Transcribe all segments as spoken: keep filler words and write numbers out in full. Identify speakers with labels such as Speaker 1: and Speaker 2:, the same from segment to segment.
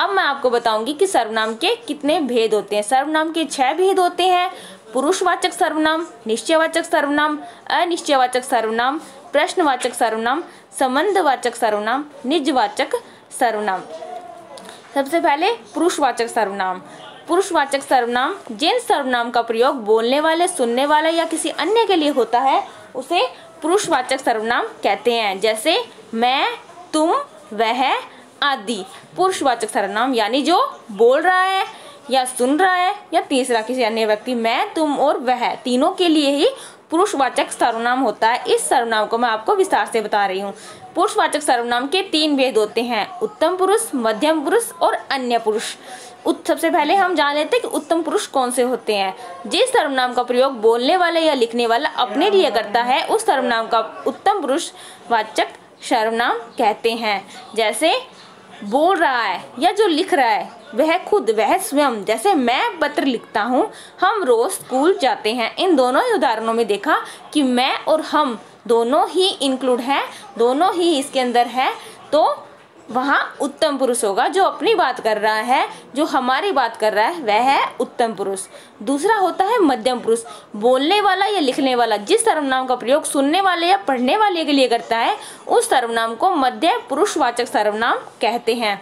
Speaker 1: अब मैं आपको बताऊंगी कि सर्वनाम के कितने भेद होते हैं। सर्वनाम के छह भेद होते हैं। पुरुषवाचक सर्वनाम, निश्चयवाचक सर्वनाम, अनिश्चयवाचक सर्वनाम, प्रश्नवाचक सर्वनाम, संबंधवाचक सर्वनाम, निजवाचक सर्वनाम। सबसे पहले पुरुषवाचक सर्वनाम। पुरुषवाचक सर्वनाम जिन सर्वनाम का प्रयोग बोलने वाले, सुनने वाले या किसी अन्य के लिए होता है उसे पुरुषवाचक सर्वनाम कहते हैं। जैसे मैं, तुम, वह आदि। पुरुषवाचक सर्वनाम यानी जो बोल रहा है या सुन रहा है या तीसरा किसी अन्य व्यक्ति, मैं, तुम और वह तीनों के लिए ही पुरुषवाचक सर्वनाम होता है। इस सर्वनाम को मैं आपको विस्तार से बता रही हूँ। पुरुषवाचक सर्वनाम के तीन भेद होते हैं, उत्तम पुरुष, मध्यम पुरुष और अन्य पुरुष। सबसे पहले हम जान लेते हैं कि उत्तम पुरुष कौन से होते हैं। जिस सर्वनाम का प्रयोग बोलने वाले या लिखने वाला अपने लिए करता है उस सर्वनाम का उत्तम पुरुष वाचक सर्वनाम कहते हैं। जैसे बोल रहा है या जो लिख रहा है वह खुद, वह स्वयं। जैसे मैं पत्र लिखता हूँ, हम रोज स्कूल जाते हैं। इन दोनों ही उदाहरणों में देखा कि मैं और हम दोनों ही इंक्लूड है, दोनों ही इसके अंदर है, तो वहाँ उत्तम पुरुष होगा। जो अपनी बात कर रहा है, जो हमारी बात कर रहा है वह है उत्तम पुरुष। दूसरा होता है मध्यम पुरुष। बोलने वाला या लिखने वाला जिस सर्वनाम का प्रयोग सुनने वाले या पढ़ने वाले के लिए करता है उस सर्वनाम को मध्य पुरुषवाचक सर्वनाम कहते हैं।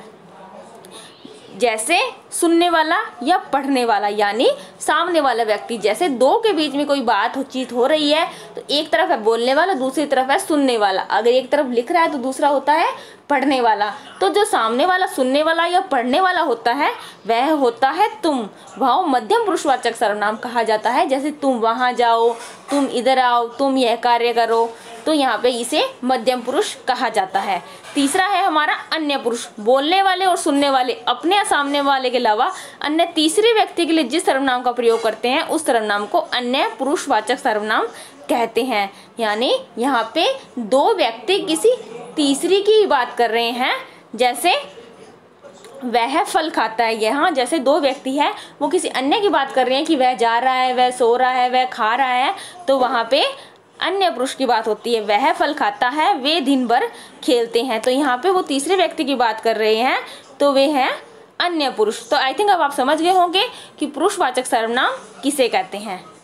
Speaker 1: जैसे सुनने वाला या पढ़ने वाला यानी सामने वाला व्यक्ति। जैसे दो के बीच में कोई बात चीत हो रही है तो एक तरफ है बोलने वाला, दूसरी तरफ है सुनने वाला। अगर एक तरफ लिख रहा है तो दूसरा होता है पढ़ने वाला। तो जो सामने वाला सुनने वाला या पढ़ने वाला होता है वह होता है तुम। वह मध्यम पुरुषवाचक सर्वनाम कहा जाता है। जैसे तुम वहाँ जाओ, तुम इधर आओ, तुम यह कार्य करो, तो यहाँ पे इसे मध्यम पुरुष कहा जाता है। तीसरा है हमारा अन्य पुरुष। बोलने वाले और सुनने वाले अपने सामने वाले के अलावा अन्य तीसरे व्यक्ति के लिए जिस सर्वनाम का प्रयोग करते हैं उस सर्वनाम को अन्य पुरुषवाचक सर्वनाम कहते हैं। यानी यहाँ पे दो व्यक्ति किसी तीसरी की बात कर रहे हैं। जैसे वह फल खाता है, यहाँ जैसे दो व्यक्ति है वो किसी अन्य की बात कर रहे हैं कि वह जा रहा है, वह सो रहा है, वह खा रहा है, तो वहाँ पे अन्य पुरुष की बात होती है। वह फल खाता है, वे दिन भर खेलते हैं, तो यहाँ पे वो तीसरे व्यक्ति की बात कर रहे हैं तो वे हैं अन्य पुरुष। तो आई थिंक अब आप समझ गए होंगे कि पुरुषवाचक सर्वनाम किसे कहते हैं।